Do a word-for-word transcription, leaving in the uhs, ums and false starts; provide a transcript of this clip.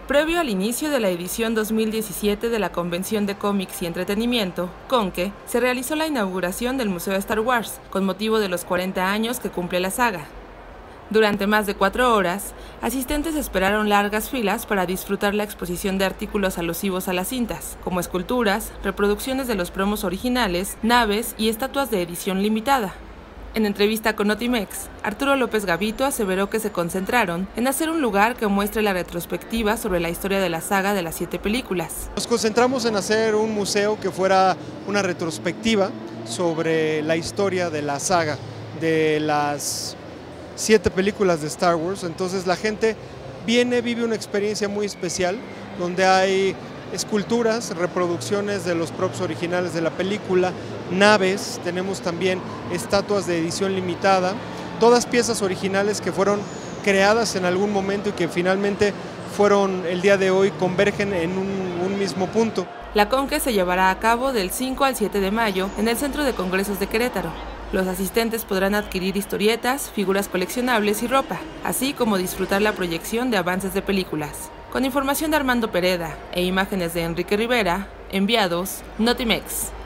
Previo al inicio de la edición dos mil diecisiete de la Convención de Cómics y Entretenimiento, Conque, se realizó la inauguración del Museo Star Wars, con motivo de los cuarenta años que cumple la saga. Durante más de cuatro horas, asistentes esperaron largas filas para disfrutar la exposición de artículos alusivos a las cintas, como esculturas, reproducciones de los promos originales, naves y estatuas de edición limitada. En entrevista con Notimex, Arturo López Gavito aseveró que se concentraron en hacer un lugar que muestre la retrospectiva sobre la historia de la saga de las siete películas. Nos concentramos en hacer un museo que fuera una retrospectiva sobre la historia de la saga, de las siete películas de Star Wars. Entonces la gente viene, vive una experiencia muy especial, donde hay esculturas, reproducciones de los props originales de la película, naves, tenemos también estatuas de edición limitada, todas piezas originales que fueron creadas en algún momento y que finalmente fueron el día de hoy convergen en un, un mismo punto. La Conque se llevará a cabo del cinco al siete de mayo en el Centro de Congresos de Querétaro. Los asistentes podrán adquirir historietas, figuras coleccionables y ropa, así como disfrutar la proyección de avances de películas. Con información de Armando Pereda e imágenes de Enrique Rivera, enviados Notimex.